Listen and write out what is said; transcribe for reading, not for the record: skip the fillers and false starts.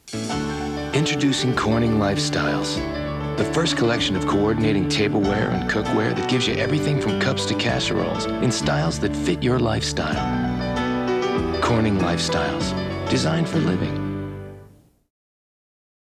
Introducing Corning Lifestyles, the first collection of coordinating tableware and cookware that gives you everything from cups to casseroles in styles that fit your lifestyle. Corning Lifestyles, designed for living.